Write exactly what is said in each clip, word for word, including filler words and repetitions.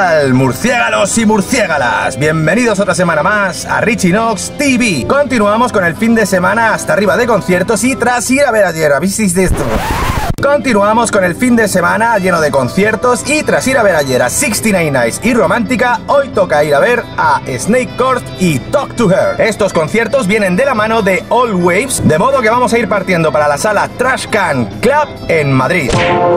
tal, murciélagos y murciégalas? Bienvenidos otra semana más a Richie Knox T V. Continuamos con el fin de semana hasta arriba de conciertos y tras ir a ver ayer, ¿habéis visto esto? Continuamos con el fin de semana lleno de conciertos y tras ir a ver ayer a sesenta y nueve Nights y Romántica, hoy toca ir a ver a Snake Court y Talk to Her. Estos conciertos vienen de la mano de All Waves, de modo que vamos a ir partiendo para la sala Trash Can Club en Madrid.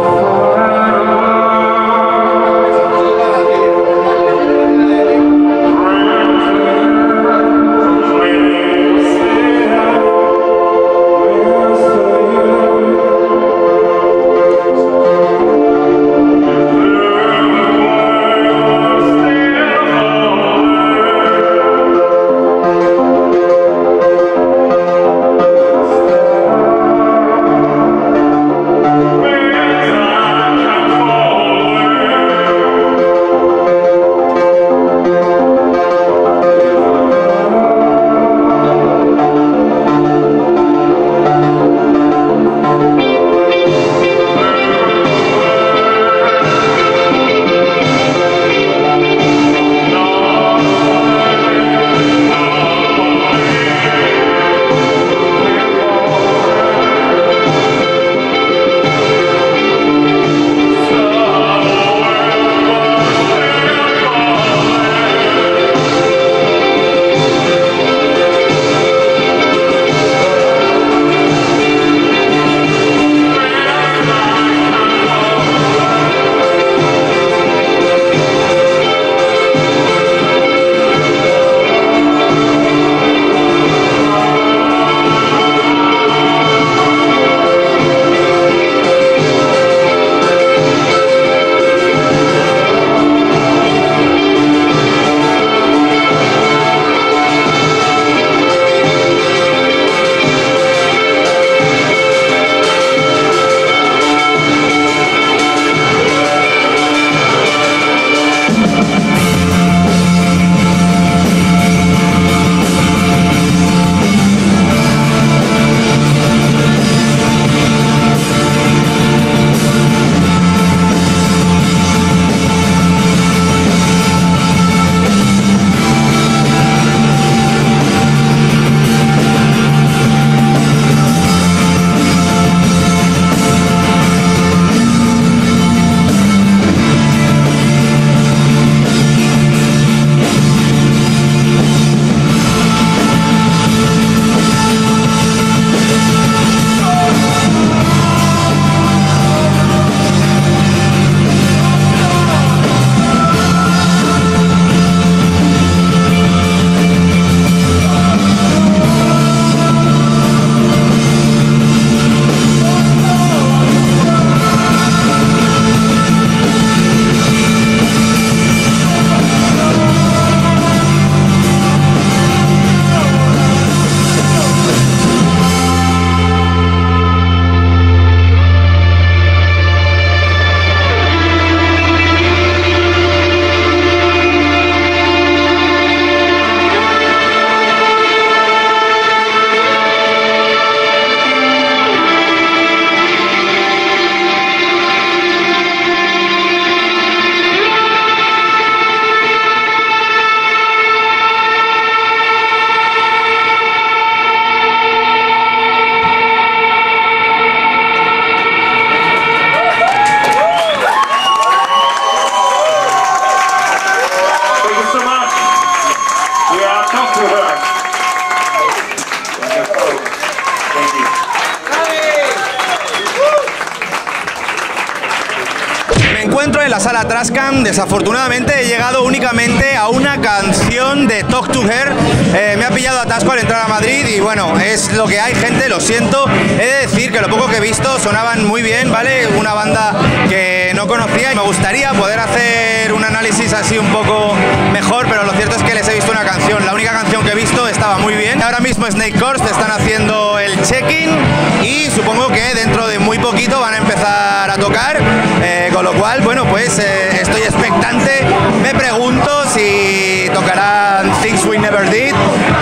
En la sala Trash Can, desafortunadamente he llegado únicamente a una canción de Talk to Her. Eh, me ha pillado atasco al entrar a Madrid y bueno, es lo que hay, gente, lo siento. He de decir que lo poco que he visto sonaban muy bien, ¿vale? Una banda que no conocía y me gustaría poder hacer un análisis así un poco mejor, pero lo cierto es que les he visto una canción. La única canción que he visto estaba muy bien. Ahora mismo Snake Court están haciendo el check-in y supongo que dentro de muy poquito van a empezar a tocar, eh, con lo cual, bueno, pues eh, estoy expectante. Me pregunto si tocarán Things We Never Did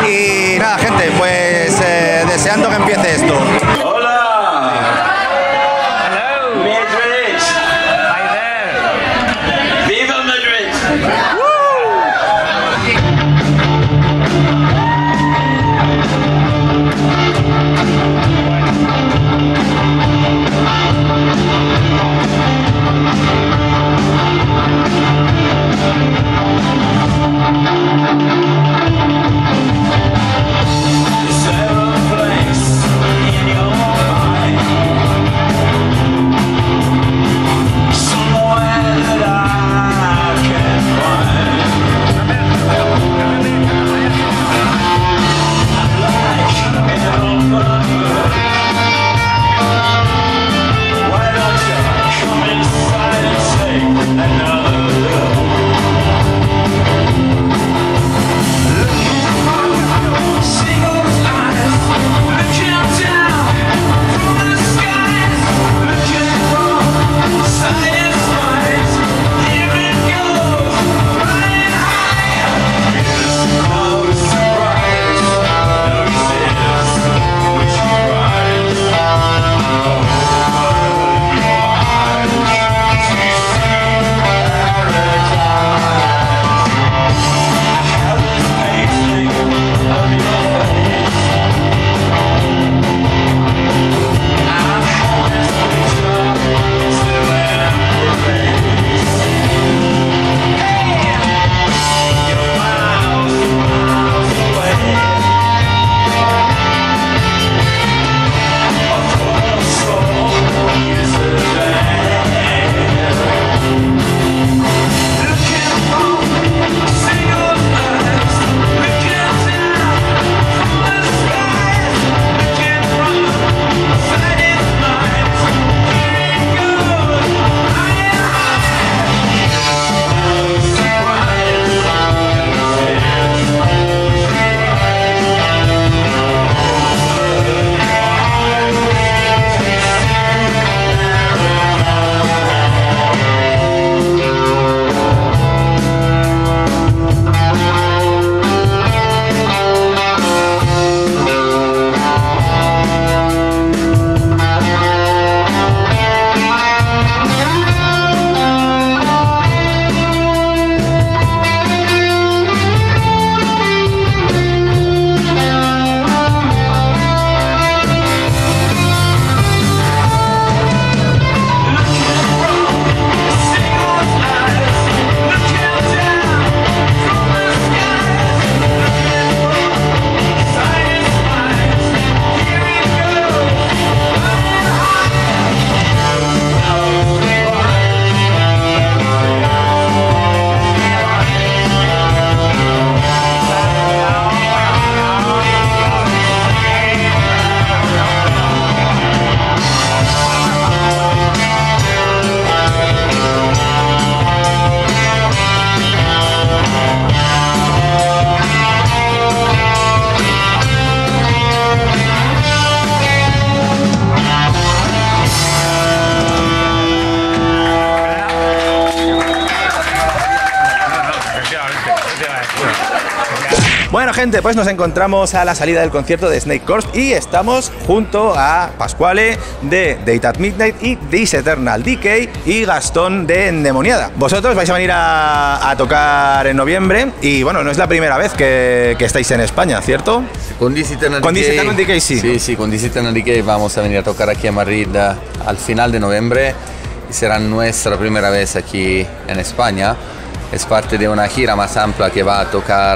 y nada, gente, pues eh, deseando que empiece esto. Hola. Hello. Madrid. Hi there. Viva Madrid. Bueno, gente, pues nos encontramos a la salida del concierto de Snake Corpse y estamos junto a Pasquale de Date at Midnight y This Eternal Decay y Gastón de Endemoniada. Vosotros vais a venir a, a tocar en noviembre y bueno, no es la primera vez que, que estáis en España, ¿cierto? Con This Eternal Con Decay, This Eternal Decay sí. Sí, sí, con This Eternal Decay vamos a venir a tocar aquí a Madrid al final de noviembre y será nuestra primera vez aquí en España. Es parte de una gira más amplia que va a tocar,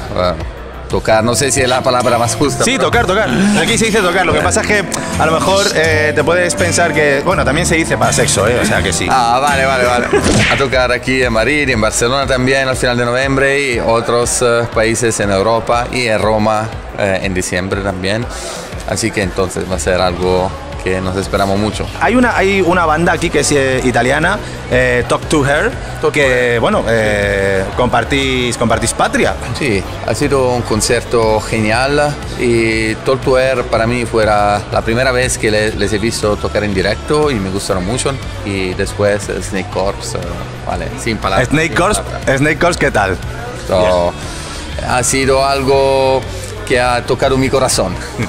uh, tocar, no sé si es la palabra más justa. Sí, tocar, tocar. Aquí se dice tocar. Lo que pasa es que a lo mejor eh, te puedes pensar que, bueno, también se dice para sexo, ¿eh? O sea que sí. Ah, vale, vale, vale. A tocar aquí en Madrid, en Barcelona también al final de noviembre y otros uh, países en Europa y en Roma uh, en diciembre también. Así que entonces va a ser algo que nos esperamos mucho. Hay una, hay una banda aquí que es eh, italiana, eh, Talk to Her, Talk que to bueno, eh, compartís, compartís patria. Sí, ha sido un concierto genial y Talk to Her para mí fue la primera vez que le, les he visto tocar en directo y me gustaron mucho. Y después Snake Corpse, uh, vale, sin palabras. Snake Corpse, Snake Corpse, ¿qué tal? So, ha sido algo que ha tocado mi corazón. O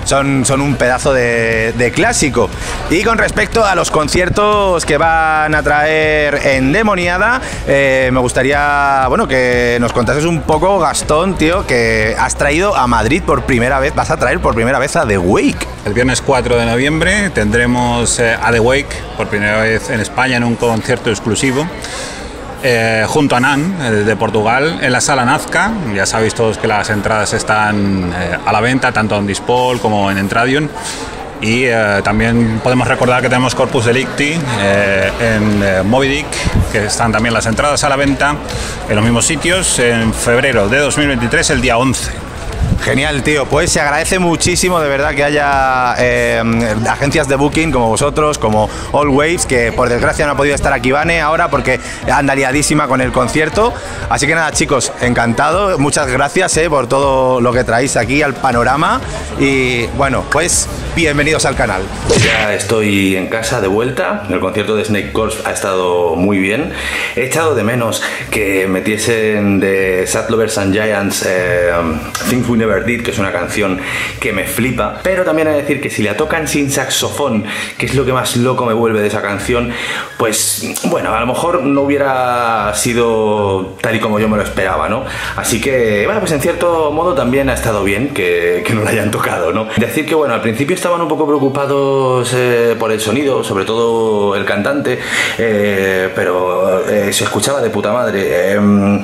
son, son un pedazo de, de clásico. Y con respecto a los conciertos que van a traer Endemoniada, eh, me gustaría, bueno, que nos contases un poco, Gastón, tío, que has traído a Madrid por primera vez, vas a traer por primera vez a The Wake. El viernes cuatro de noviembre tendremos eh, a The Wake por primera vez en España en un concierto exclusivo. Eh, junto a Nan, eh, de Portugal, en la sala Nazca. Ya sabéis todos que las entradas están eh, a la venta, tanto en Dispol como en Entradion. Y eh, también podemos recordar que tenemos Corpus Delicti eh, en eh, Moby Dick, que están también las entradas a la venta en los mismos sitios en febrero de dos mil veintitrés, el día once. Genial, tío. Pues se agradece muchísimo de verdad que haya eh, agencias de booking como vosotros, como All Waves, que por desgracia no ha podido estar aquí Vane ahora porque anda liadísima con el concierto. Así que nada, chicos, encantado. Muchas gracias eh, por todo lo que traéis aquí al panorama. Y bueno, pues bienvenidos al canal. Ya estoy en casa de vuelta. El concierto de Snake Corps ha estado muy bien. He echado de menos que metiesen de Sad Lovers and Giants eh, Things We Never Did, que es una canción que me flipa, pero también he de decir que si la tocan sin saxofón, que es lo que más loco me vuelve de esa canción, pues bueno, a lo mejor no hubiera sido tal y como yo me lo esperaba, ¿no? Así que, bueno, pues en cierto modo también ha estado bien que, que no la hayan tocado, ¿no? Decir que, bueno, al principio estaban un poco preocupados eh, por el sonido, sobre todo el cantante, eh, pero eh, se escuchaba de puta madre. Eh,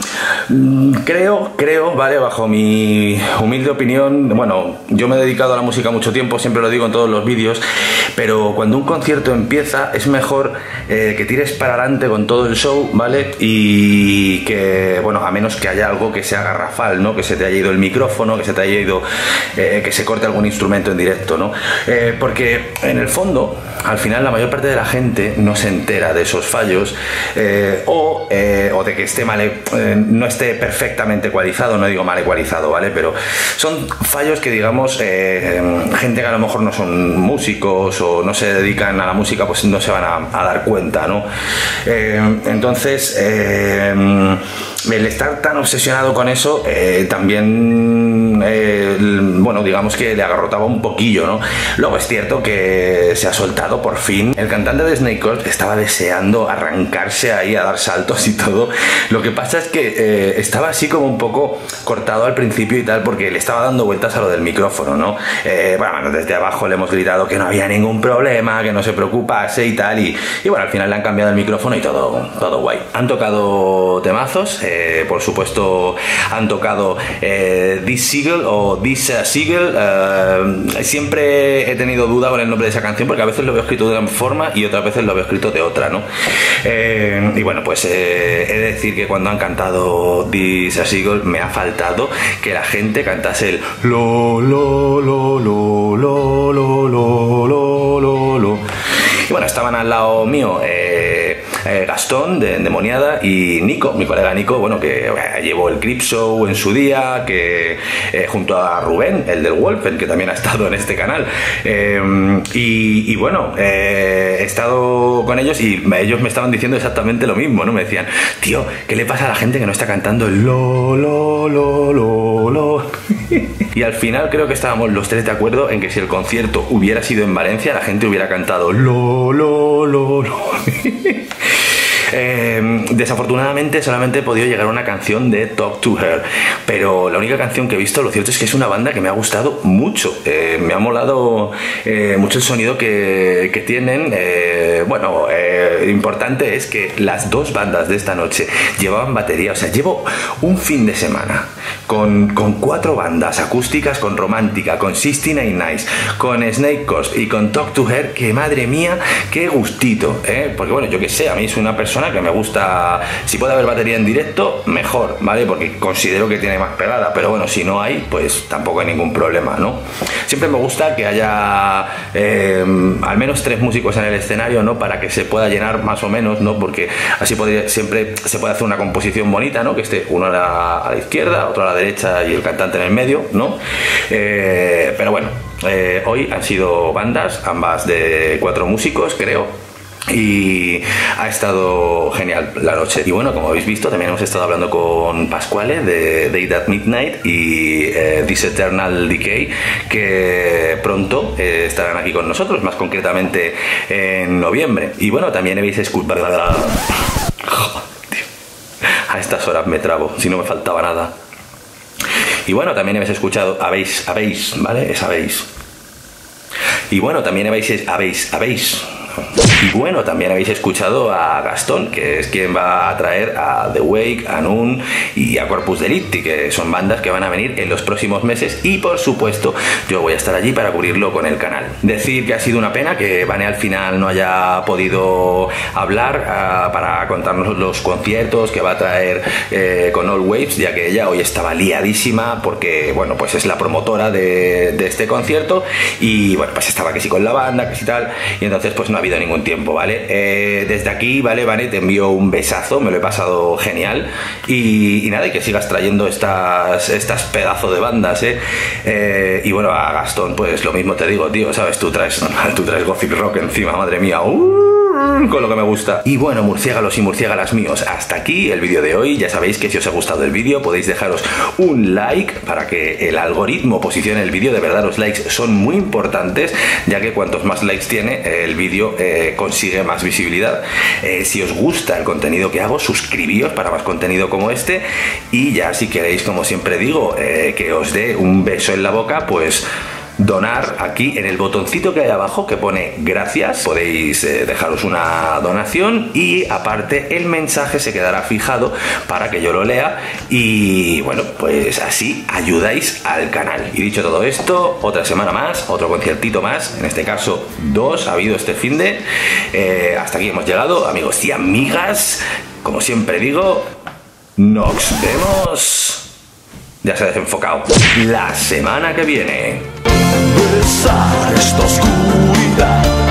creo, creo, vale, bajo mi humilde opinión, bueno, yo me he dedicado a la música mucho tiempo, siempre lo digo en todos los vídeos, pero cuando un concierto empieza es mejor eh, que tires para adelante con todo el show, ¿vale? Y que, bueno, a menos que haya algo que sea garrafal, ¿no? Que se te haya ido el micrófono, que se te haya ido, eh, que se corte algún instrumento en directo, ¿no? Eh, porque en el fondo, al final la mayor parte de la gente no se entera de esos fallos eh, o, eh, o de que esté mal, eh, no esté perfectamente ecualizado, no digo mal ecualizado, ¿vale? Pero son fallos que, digamos, eh, gente que a lo mejor no son músicos o no se dedican a la música, pues no se van a, a dar cuenta, ¿no? Eh, entonces, eh, el estar tan obsesionado con eso eh, también, eh, bueno, digamos que le agarrotaba un poquillo, ¿no? Luego es cierto que se ha soltado por fin. El cantante de Snake Corps estaba deseando arrancarse ahí a dar saltos y todo. Lo que pasa es que eh, estaba así como un poco cortado al principio y tal, porque le estaba dando vueltas a lo del micrófono, ¿no? Eh, bueno, desde abajo le hemos gritado que no había ningún problema, que no se preocupase y tal, y, y bueno, al final le han cambiado el micrófono y todo, todo guay. Han tocado temazos, eh, por supuesto han tocado eh, This Seagull o This uh, Seagull. Eh, siempre he tenido duda con el nombre de esa canción porque a veces lo veo escrito de una forma y otras veces lo veo escrito de otra, ¿no? Eh, y bueno, pues eh, he de decir que cuando han cantado This uh, Seagull me ha faltado que la gente cantase el lo lo lo lo lo lo lo lo lo lo. Y bueno, estaban al lado mío eh, eh, Gastón de Endemoniada y Nico, mi colega Nico, bueno, que eh, llevó el Crip Show en su día, que eh, junto a Rubén, el del Wolfen, que también ha estado en este canal, eh, y, y bueno, eh, he estado con ellos y ellos me estaban diciendo exactamente lo mismo, ¿no? Me decían, tío, ¿qué le pasa a la gente que no está cantando el lo lo lo lo lo? Y al final creo que estábamos los tres de acuerdo en que si el concierto hubiera sido en Valencia, la gente hubiera cantado lo lo lo lo. Eh, desafortunadamente solamente he podido llegar a una canción de Talk to Her, pero la única canción que he visto, lo cierto es que es una banda que me ha gustado mucho. Eh, me ha molado eh, mucho el sonido que, que tienen. Eh, bueno, eh, importante es que las dos bandas de esta noche llevaban batería. O sea, llevo un fin de semana con, con cuatro bandas acústicas, con Romántica, con sesenta y nueve Nights, con Snake Corps y con Talk to Her, que madre mía, qué gustito, ¿eh? Porque bueno, yo que sé, a mí es una persona que me gusta, si puede haber batería en directo, mejor, ¿vale? Porque considero que tiene más pegada, pero bueno, si no hay, pues tampoco hay ningún problema, ¿no? Siempre me gusta que haya eh, al menos tres músicos en el escenario, ¿no? Para que se pueda llenar más o menos, ¿no? Porque así podría, siempre se puede hacer una composición bonita, ¿no? Que esté uno a la, a la izquierda, otro a la derecha y el cantante en el medio, ¿no? Eh, pero bueno, eh, hoy han sido bandas, ambas de cuatro músicos, creo. y ha estado genial la noche. Y bueno, como habéis visto, también hemos estado hablando con Pasquale de Day at Midnight y eh, This Eternal Decay, que pronto eh, estarán aquí con nosotros, más concretamente en noviembre. Y bueno, también habéis escuchado... A estas horas me trabo, si no me faltaba nada. Y bueno, también habéis escuchado, habéis, habéis, ¿vale? Es habéis. Y bueno, también habéis, habéis, habéis. Y bueno, también habéis escuchado a Gastón, que es quien va a traer a The Wake, a Nun y a Corpus Delicti, que son bandas que van a venir en los próximos meses, y por supuesto yo voy a estar allí para cubrirlo con el canal. Decir que ha sido una pena que Vane al final no haya podido hablar uh, para contarnos los conciertos que va a traer eh, con All Waves, ya que ella hoy estaba liadísima porque, bueno, pues es la promotora de, de este concierto y, bueno, pues estaba que sí con la banda, que sí tal, y entonces pues no ha habido ningún tiempo, ¿vale? Eh, desde aquí, ¿vale, Vane? Te envío un besazo, me lo he pasado genial y, y nada, y que sigas trayendo estas, estas pedazos de bandas, ¿eh? ¿eh? Y bueno, a Gastón, pues lo mismo te digo, tío, ¿sabes? Tú traes, tú traes Gothic Rock encima, madre mía, uh, con lo que me gusta. Y bueno, murciélagos y murciégalas míos, hasta aquí el vídeo de hoy. Ya sabéis que si os ha gustado el vídeo podéis dejaros un like para que el algoritmo posicione el vídeo. De verdad, los likes son muy importantes, ya que cuantos más likes tiene el vídeo eh, consigue más visibilidad. Eh, si os gusta el contenido que hago, suscribíos para más contenido como este, y ya si queréis, como siempre digo, eh, que os dé un beso en la boca, pues donar aquí en el botoncito que hay abajo que pone gracias. Podéis eh, dejaros una donación y aparte el mensaje se quedará fijado para que yo lo lea y bueno, pues así ayudáis al canal. Y dicho todo esto, otra semana más, otro conciertito más, en este caso dos ha habido este finde. Eh, hasta aquí hemos llegado, amigos y amigas. Como siempre digo, nos vemos, ya se ha desenfocado, la semana que viene. Besar esta oscuridad.